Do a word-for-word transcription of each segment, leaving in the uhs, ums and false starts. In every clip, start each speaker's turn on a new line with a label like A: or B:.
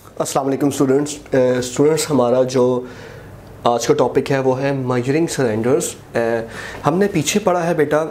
A: अस्सलाम वालेकुम students students हमारा जो आज का टॉपिक है वो है मेजरिंग सिलेंडर्स। हमने पीछे पढ़ा है बेटा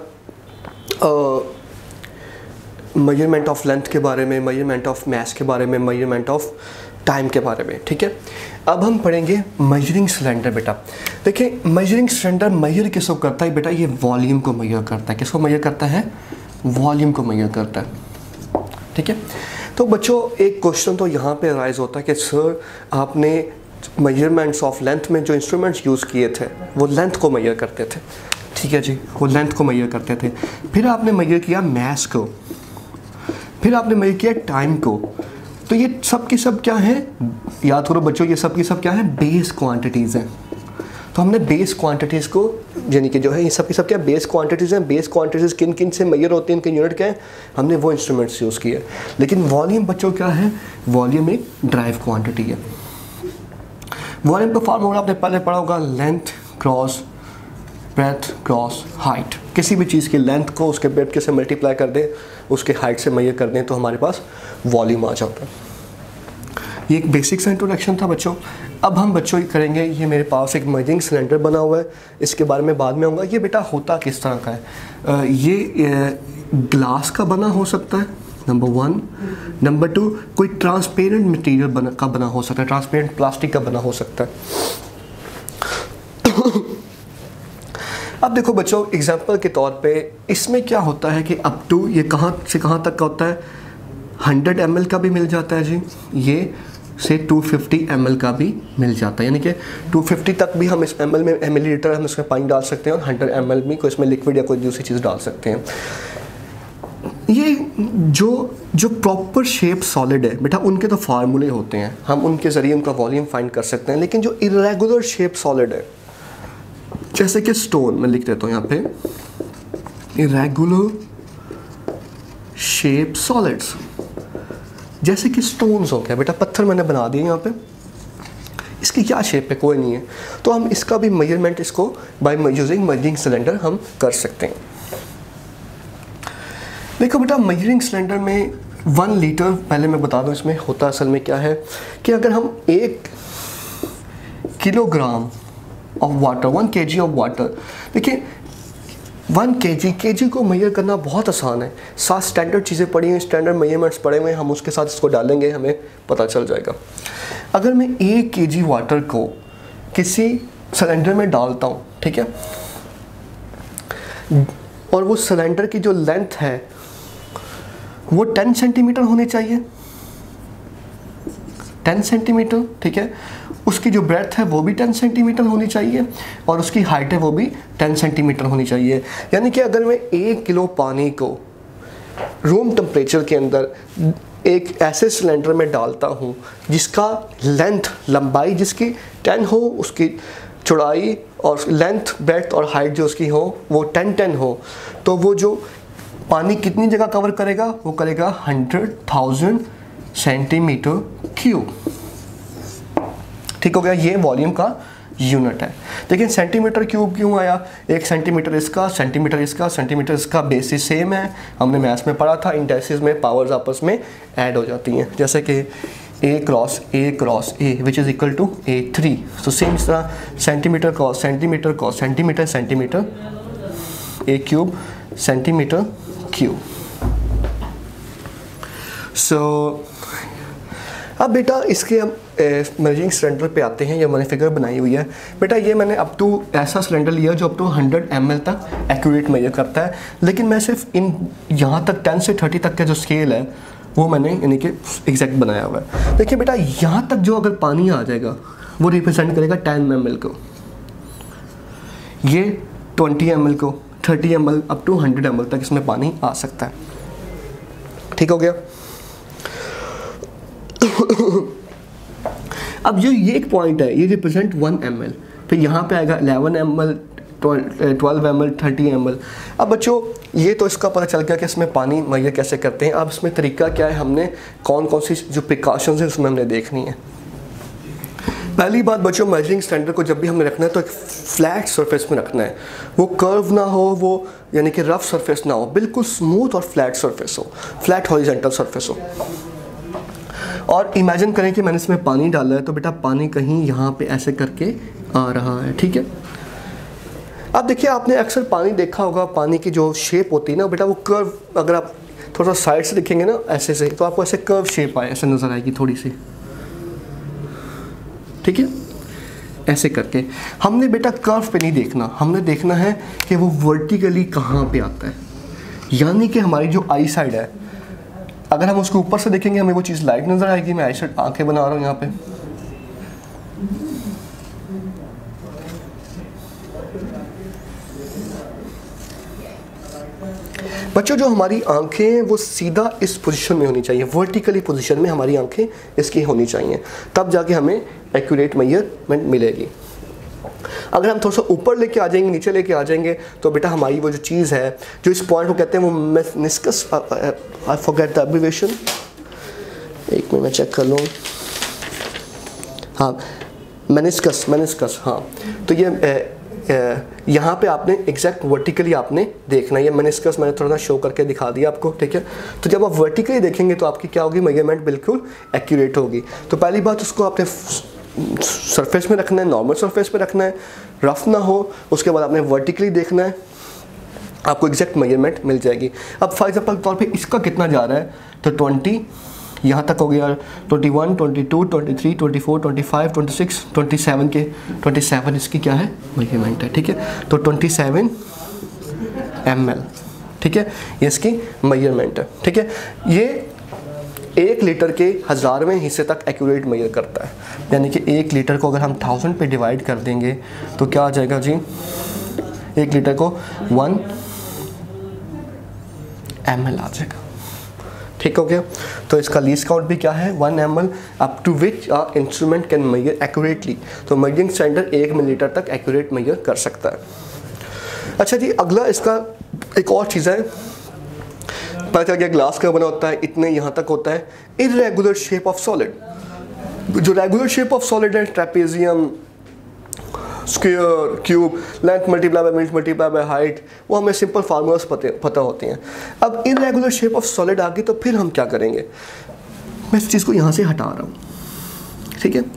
A: मेजरमेंट ऑफ लेंथ के बारे में, मेजरमेंट ऑफ मास के बारे में, मेजरमेंट ऑफ टाइम के बारे में। ठीक है, अब हम पढ़ेंगे मेजरिंग सिलेंडर। बेटा देखिए, मेजरिंग सिलेंडर मेजर किसको करता है बेटा? ये वॉल्यूम को मेजर करता है। किसको मेजर करता है? वॉल्यूम को मेजर करता है। ठीक है, तो बच्चों एक क्वेश्चन तो यहाँ पे राइज होता है कि सर आपने मेजरमेंट्स ऑफ लेंथ में जो इंस्ट्रूमेंट्स यूज़ किए थे वो लेंथ को मेजर करते थे। ठीक है जी, वो लेंथ को मेजर करते थे। फिर आपने मेजर किया मास को, फिर आपने मेजर किया टाइम को। तो ये सब की सब क्या है? याद करो बच्चों, ये सब की सब क्या है? बेस क्वांटिटीज़ हैं। तो हमने बेस क्वांटिटीज़ को, यानी कि जो है ये सब की सब क्या बेस क्वांटिटीज़ हैं। बेस क्वांटिटीज़ किन किन से मेजर होती हैं, इनके यूनिट क्या है, हमने वो इंस्ट्रूमेंट्स यूज़ किए। लेकिन वॉल्यूम बच्चों क्या है? वॉल्यूम एक ड्राइव क्वांटिटी है। वॉल्यूम का फॉर्मूला आपने पहले पढ़ा होगा, length cross breadth cross height. किसी भी चीज़ की लेंथ को उसके ब्रेथ से मल्टीप्लाई कर दें, उसके हाइट से मेजर कर दें, तो हमारे पास वॉल्यूम आ जाता है। ये एक बेसिक सा इंट्रोडक्शन था बच्चों। अब हम बच्चों करेंगे, ये मेरे पास एक मेजरिंग सिलेंडर बना हुआ है, इसके बारे में बाद में आऊँगा। ये बेटा होता किस तरह का है? ये ग्लास का बना हो सकता है, नंबर वन। नंबर टू, कोई ट्रांसपेरेंट मटेरियल बना का बना हो सकता है, ट्रांसपेरेंट प्लास्टिक का बना हो सकता है। अब देखो बच्चों, एग्जांपल के तौर पे इसमें क्या होता है कि अप टू, ये कहाँ से कहाँ तक का होता है? हंड्रेड एम एल का भी मिल जाता है जी, ये से टू फिफ्टी एम एल का भी मिल जाता है। यानी कि टू फिफ्टी तक भी हम इस एम एल में, एम एल लीटर हम इसमें पानी डाल सकते हैं, और हंड्रेड एम एल में कोई इसमें लिक्विड या कोई दूसरी चीज़ डाल सकते हैं। ये जो जो प्रॉपर शेप सॉलिड है बेटा, उनके तो फार्मूले होते हैं, हम उनके ज़रिए उनका वॉल्यूम फाइंड कर सकते हैं। लेकिन जो इरेगुलर शेप सॉलिड है, जैसे कि स्टोन, मैं लिख देता हूँ यहाँ पे, इरेगुलर शेप सॉलिड्स, जैसे कि स्टोन्स हो गया बेटा, पत्थर मैंने बना दिए यहाँ पे, इसकी क्या शेप है? कोई नहीं है। तो हम इसका भी मेजरमेंट, इसको बाय यूजिंग मेजरिंग सिलेंडर हम कर सकते हैं। देखो बेटा, मेजरिंग सिलेंडर में वन लीटर, पहले मैं बता दूं इसमें होता असल में क्या है कि अगर हम एक kilogram of water, one K G of water, देखिए वन के जी के जी को मेजर करना बहुत आसान है। सात स्टैंडर्ड चीज़ें पढ़ी हुई, स्टैंडर्ड मेजरमेंट्स पढ़े हुए हैं, हम उसके साथ इसको डालेंगे, हमें पता चल जाएगा। अगर मैं एक के जी वाटर को किसी सिलेंडर में डालता हूँ, ठीक है, और वो सिलेंडर की जो लेंथ है वो टेन सेंटीमीटर होनी चाहिए, टेन सेंटीमीटर, ठीक है। उसकी जो ब्रेथ है वो भी टेन सेंटीमीटर होनी चाहिए, और उसकी हाइट है वो भी टेन सेंटीमीटर होनी चाहिए। यानी कि अगर मैं एक किलो पानी को रूम टेम्परेचर के अंदर एक ऐसे सिलेंडर में डालता हूँ जिसका लेंथ, लंबाई जिसकी टेन हो, उसकी चौड़ाई और लेंथ, ब्रेथ और हाइट जो उसकी हो वो टेन टेन हो, तो वो जो पानी कितनी जगह कवर करेगा? वो करेगा हंड्रेड थाउजेंड सेंटीमीटर क्यूब। ठीक हो गया, ये वॉल्यूम का यूनिट है। लेकिन सेंटीमीटर क्यूब क्यों आया? एक सेंटीमीटर इसका, सेंटीमीटर इसका, सेंटीमीटर इसका, बेसिस सेम है, हमने मैथ्स में पढ़ा था, इंडेक्सेस में पावर्स आपस में ऐड हो जाती हैं, जैसे कि A cross A cross A which is equal to A three. तो सेम इस तरह centimetre cross centimetre cross centimetre centimetre a cube centimetre cube. So अब बेटा इसके हम मेजरिंग सिलेंडर पे आते हैं। ये मैंने फिगर बनाई हुई है बेटा, ये मैंने अप टू ऐसा सिलेंडर लिया जो up to hundred M L तक एक्यूरेट मेजर करता है। लेकिन मैं सिर्फ इन यहाँ तक टेन से थर्टी तक का जो स्केल है वो मैंने यानी कि एग्जैक्ट बनाया हुआ है। देखिए बेटा, यहाँ तक जो अगर पानी आ जाएगा वो रिप्रेजेंट करेगा टेन एम एल को, ये ट्वेंटी एम एल को, thirty M L up to hundred M L तक इसमें पानी आ सकता है। ठीक हो गया। अब जो ये एक पॉइंट है, ये रिप्रेजेंट वन एम एल, फिर यहाँ पे आएगा eleven M L, twelve M L, thirty M L. अब बच्चों ये तो इसका पता चल गया कि इसमें पानी मेजर कैसे करते हैं। अब इसमें तरीका क्या है, हमने कौन कौन सी जो प्रिकॉशंस है उसमें हमने देखनी है। पहली बात बच्चों, मेजरिंग स्टैंडर्ड को जब भी हमने रखना है तो एक फ्लैट सरफेस में रखना है, वो कर्व ना हो, वो यानी कि रफ सरफेस ना हो, बिल्कुल स्मूथ और फ्लैट सरफेस हो, फ्लैट हॉरिजॉन्टल सरफेस हो। और इमेजिन करें कि मैंने इसमें पानी डाला है, तो बेटा पानी कहीं यहाँ पे ऐसे करके आ रहा है, ठीक है। अब देखिए आपने अक्सर पानी देखा होगा, पानी की जो शेप होती है ना बेटा वो कर्व, अगर आप थोड़ा सा साइड से देखेंगे ना ऐसे से, तो आपको ऐसे कर्व शेप आए ऐसे नज़र आएगी थोड़ी सी, ठीक है, ऐसे करके। हमने बेटा कर्व पे नहीं देखना, हमने देखना है कि वो वर्टिकली कहाँ पे आता है, यानी कि हमारी जो आई साइड है, अगर हम उसको ऊपर से देखेंगे हमें वो चीज़ लाइट नज़र आएगी। मैं आई साइड आँखें बना रहा हूँ यहाँ पे, बच्चों जो हमारी आंखें हैं वो सीधा इस पोजीशन में होनी चाहिए, वर्टिकली पोजीशन में हमारी आंखें इसकी होनी चाहिए, तब जाके हमें एक्यूरेट मेजरमेंट मिलेगी। अगर हम थोड़ा सा ऊपर लेके आ जाएंगे, नीचे लेके आ जाएंगे, तो बेटा हमारी वो जो चीज़ है जो इस पॉइंट को कहते हैं वो meniscus, I forget the abbreviation, एक मिनट मैं चेक कर लूँ, हाँ मेनिस्कस, मेनिस्कस हाँ। तो ये यहाँ पे आपने एग्जैक्ट वर्टिकली आपने देखना है, ये मेनिस्कस मैंने थोड़ा सा शो करके दिखा दिया आपको, ठीक है। तो जब आप वर्टिकली देखेंगे तो आपकी क्या होगी, मेजरमेंट बिल्कुल एक्यूरेट होगी। तो पहली बात उसको आपने सरफेस में रखना है, नॉर्मल सरफेस पे रखना है, रफ ना हो। उसके बाद आपने वर्टिकली देखना है, आपको एग्जैक्ट मेजरमेंट मिल जाएगी। अब फॉर एग्जाम्पल तौर पर इसका कितना जा रहा है, तो ट्वेंटी यहाँ तक हो गया, twenty one, twenty two, twenty three, twenty four, twenty five, twenty six, twenty seven के ट्वेंटी सेवन इसकी क्या है, मेजरमेंट है, ठीक है। तो ट्वेंटी सेवन एम एल, ठीक है, ये इसकी मेजरमेंट है, ठीक है। ये एक लीटर के हज़ारवें हिस्से तक एक्यूरेट मेजर करता है, यानी कि एक लीटर को अगर हम थाउजेंड पे डिवाइड कर देंगे तो क्या आ जाएगा जी, एक लीटर को वन एम एल आ जाएगा, ठीक हो गया। तो इसका लीस्ट काउंट भी क्या है, one M L, up to which a instrument can measure accurately. तो मेजरिंग स्टैंडर्ड एक मिलीलीटर तक एक्यूरेट मेजर कर सकता है। अच्छा जी, अगला इसका एक और चीज़ है, पता चल गया ग्लास का बना होता है, इतने यहाँ तक होता है। इरेगुलर शेप ऑफ सॉलिड, जो रेगुलर शेप ऑफ सॉलिड है, trapezium, square, cube, length multiply by width multiply by height, वो हमें सिंपल फार्मूलास पता पता होते हैं। अब इरेगुलर शेप ऑफ सॉलिड आ गई तो फिर हम क्या करेंगे, मैं इस चीज़ को यहाँ से हटा रहा हूँ, ठीक है।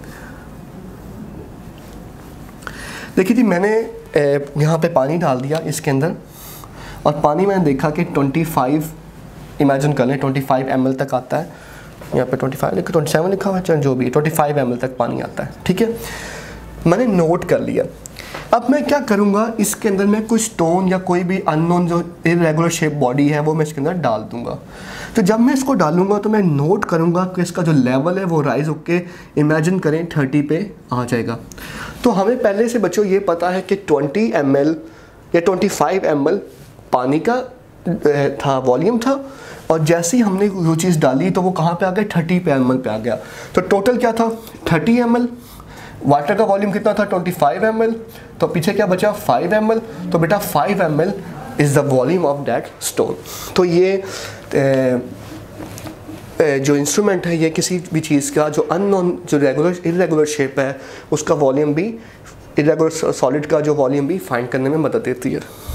A: देखिए जी, मैंने यहाँ पे पानी डाल दिया इसके अंदर, और पानी मैंने देखा कि पच्चीस, इमेजिन कर लें पच्चीस एम एल तक आता है, यहाँ पे पच्चीस लिखा, सत्ताईस लिखा हुआ है, चल जो भी, पच्चीस एम एल तक पानी आता है, ठीक है। मैंने नोट कर लिया। अब मैं क्या करूँगा, इसके अंदर मैं कुछ स्टोन या कोई भी अननोन जो इरेगुलर शेप बॉडी है वो मैं इसके अंदर डाल दूँगा। तो जब मैं इसको डालूँगा तो मैं नोट करूँगा कि इसका जो लेवल है वो राइज होके इमेजिन करें तीस पे आ जाएगा। तो हमें पहले से बच्चों ये पता है कि बीस एम एल या पच्चीस एम एल पानी का था, वॉल्यूम था, और जैसे ही हमने वो चीज़ डाली तो वो कहाँ पे आ गया, तीस पे एम एल पे आ गया। तो टोटल क्या था, तीस एम एल, वाटर का वॉल्यूम कितना था, पच्चीस एम एल, तो पीछे क्या बचा, पाँच एम एल। तो बेटा पाँच M L is the volume of that stone. तो ये ए, ए, जो इंस्ट्रूमेंट है ये किसी भी चीज़ का जो अननोन जो रेगुलर इरेगुलर शेप है उसका वॉल्यूम भी, इरेगुलर सॉलिड का जो वॉल्यूम भी फाइंड करने में मदद देती है।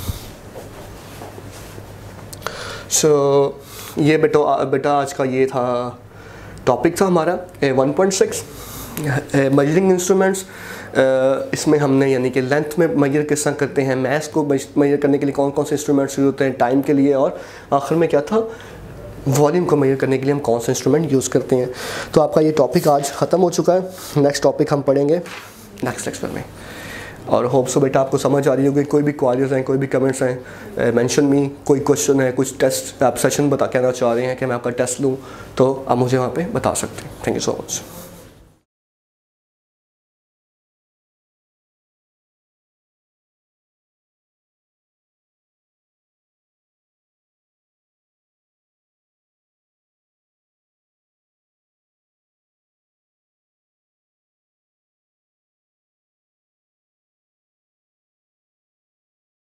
A: सो so, ये बेटा बेटा आज का ये था टॉपिक था हमारा one point six measuring instruments. इसमें हमने यानी कि लेंथ में मेजर किस तरह करते हैं, मैथ को मेजर करने के लिए कौन कौन से इंस्ट्रूमेंट्स यूज होते हैं, टाइम के लिए, और आखिर में क्या था, वॉल्यूम को मेजर करने के लिए हम कौन से इंस्ट्रूमेंट यूज़ करते हैं। तो आपका ये टॉपिक आज ख़त्म हो चुका है। नेक्स्ट टॉपिक हम पढ़ेंगे नेक्स्ट लेक्चर में, और होप सो बेटा आपको समझ आ रही होगी। कोई भी क्वारीज हैं, कोई भी कमेंट्स हैं, मेंशन मी, कोई क्वेश्चन है, कुछ टेस्ट आप सेशन बता के आना चाह रहे हैं कि मैं आपका टेस्ट लूँ, तो आप मुझे वहाँ पे बता सकते हैं। Thank you so much.